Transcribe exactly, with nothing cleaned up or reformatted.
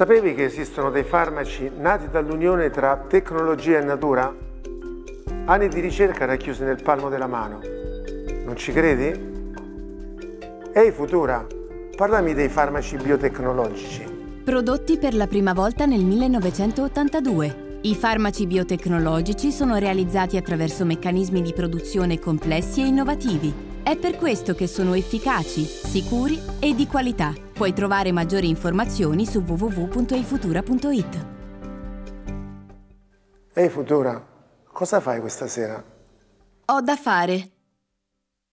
Sapevi che esistono dei farmaci nati dall'unione tra tecnologia e natura? Anni di ricerca racchiusi nel palmo della mano. Non ci credi? Ehi Futura, parlami dei farmaci biotecnologici. Prodotti per la prima volta nel millenovecentottantadue. I farmaci biotecnologici sono realizzati attraverso meccanismi di produzione complessi e innovativi. È per questo che sono efficaci, sicuri e di qualità. Puoi trovare maggiori informazioni su w w w punto eifutura punto it. Ehi Futura, cosa fai questa sera? Ho da fare.